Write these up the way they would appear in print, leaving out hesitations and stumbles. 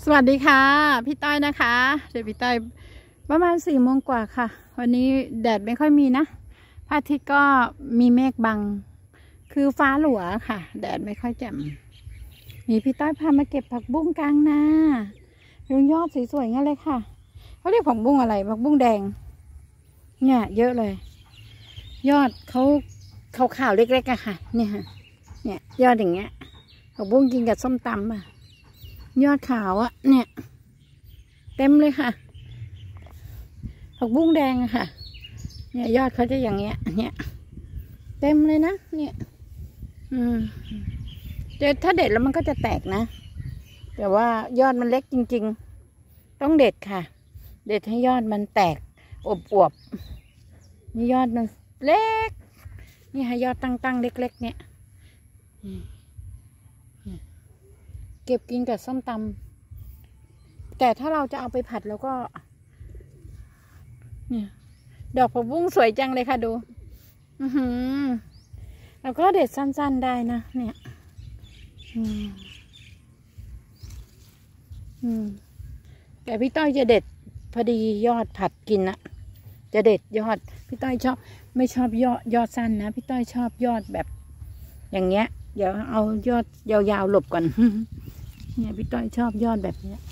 สวัสดีค่ะพี่ต้อยนะคะเดี๋ยวพี่ต้อยประมาณ4 โมงกว่าค่ะวันนี้แดดไม่ค่อยมีนะพระอาทิตย์ก็มีเมฆบังคือฟ้าหลัวค่ะแดดไม่ค่อยแจ่มมีพี่ต้อยพามาเก็บผักบุ้งกลางนาดูยอดสวยๆงั้นเลยค่ะเขาเรียกผักบุ้งอะไรผักบุ้งแดงเนี่ยเยอะเลยยอดเขาขาวๆเล็กๆอะค่ะเนี่ยเนี่ยยอดอย่างเงี้ยผักบุ้งกินกับส้มตำอะยอดขาวอะเนี่ยเต็มเลยค่ะผักบุ้งแดงอะค่ะเนี่ยยอดเขาจะอย่างเงี้ยเนี่ยเต็มเลยนะเนี่ยถ้าเด็ดแล้วมันก็จะแตกนะแต่ว่ายอดมันเล็กจริงๆต้องเด็ดค่ะเด็ดให้ยอดมันแตกอวบๆนี่ยอดมันเล็กนี่ให้ยอดตั้งๆเล็กๆเนี่ยเก็บกินกับส้มตำแต่ถ้าเราจะเอาไปผัดแล้วก็เนี่ยดอกผักบุ้งสวยจังเลยค่ะดูแล้วก็เด็ดสั้นๆได้นะเนี่ยแต่พี่ต้อยจะเด็ดพอดียอดผัดกินนะจะเด็ดยอดพี่ต้อยชอบไม่ชอบยอดสั้นนะพี่ต้อยชอบยอดแบบอย่างเงี้ยเดี๋ยวเอายอดยาวๆหลบก่อนเนี่ยพี่ต้อยชอบยอดแบบเนี้ย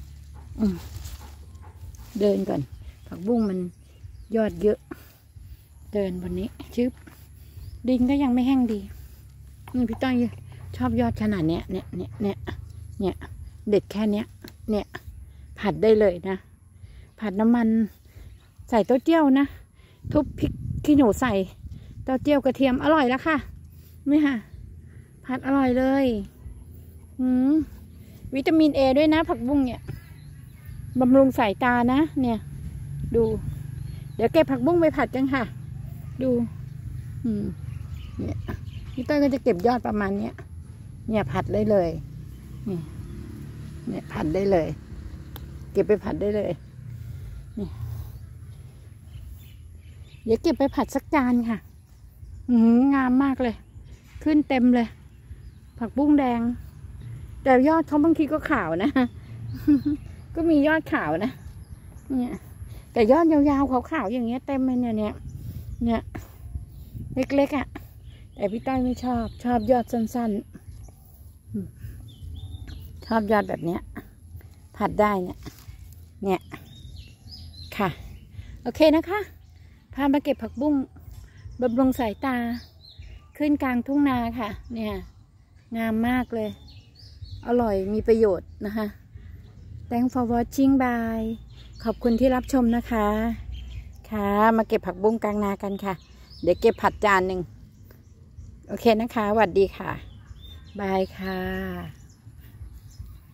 เดินก่อนผักบุ้งมันยอดเยอะเดินบนนี้ชึบดินก็ยังไม่แห้งดีนี่พี่ต้อยชอบยอดขนาดเนี้ยเนี่ยเด็ดแค่เนี้ยเนี่ยผัดได้เลยนะผัดน้ำมันใส่เต้าเจี้ยวนะทุบพริกขี้หนูใส่เต้าเจี้ยวกระเทียมอร่อยแล้วค่ะนี่ค่ะผัดอร่อยเลยวิตามินเอด้วยนะผักบุ้งเนี่ยบำรุงสายตานะเนี่ยดูเดี๋ยวเก็บผักบุ้งไปผัดกันค่ะดูเนี่ยพี่ต้อยก็จะเก็บยอดประมาณเนี้ยเนี่ยผัดได้เลยเนี่ยผัดได้เลยเก็บไปผัดได้เลยนี่เดี๋ยวเก็บไปผัดสักจานค่ะงามมากเลยขึ้นเต็มเลยผักบุ้งแดงแต่ยอดเขาบางทีก็ขาวนะ ก็มียอดขาวนะเนี่ยแต่ยอดยาวๆขาวๆอย่างเงี้ยเต็มเลยเนี่ยเล็กๆอ่ะแต่พี่ต้อยไม่ชอบยอดสั้นๆชอบยอดแบบเนี้ยผัดได้เนี่ยค่ะโอเคนะคะพามาเก็บผักบุ้งบำรุงสายตาขึ้นกลางทุ่งนาค่ะเนี่ยงามมากเลยอร่อยมีประโยชน์นะคะ Thanks for watching bye ขอบคุณที่รับชมนะคะค่ะมาเก็บผักบุ้งกลางนากันค่ะเดี๋ยวเก็บผัดจานหนึ่งโอเคนะคะสวัสดีค่ะบายค่ะ